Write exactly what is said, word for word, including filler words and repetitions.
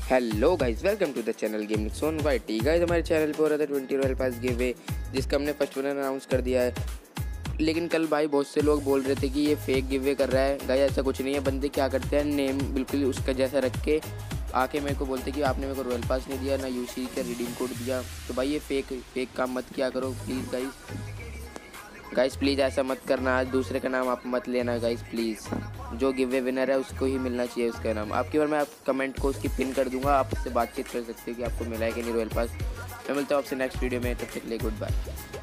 Hello guys, welcome to the channel गेमनेक्सन YT. Guys हमारे चैनल पे हो रहा था twenty royal pass give away, जिसका हमने फर्स्ट विनर अनाउंस कर दिया है। लेकिन कल भाई बहुत से लोग बोल रहे थे कि ये फेक गिव अवे कर रहा है। गाइस ऐसा कुछ नहीं है। बंदे क्या करते हैं, नेम बिल्कुल उसका जैसा रख के आके मेरे को बोलते कि आपने मेरे को रॉयल पास नहीं दिया, ना यूसी का रिडीम कोड दिया। तो भाई ये फेक फेक काम मत किया करो प्लीज़ गाइस। गाइस प्लीज़ ऐसा मत करना, आज दूसरे का नाम आप मत लेना गाइस प्लीज़। जो गिव अवे विनर है उसको ही मिलना चाहिए उसका नाम। आपकी बार मैं आप कमेंट को उसकी पिन कर दूंगा, आप उससे बातचीत कर सकते हो कि आपको मिला है कि नहीं रॉयल पास। मैं मिलता हूँ आपसे नेक्स्ट वीडियो में, तब तक के लिए गुड बाय।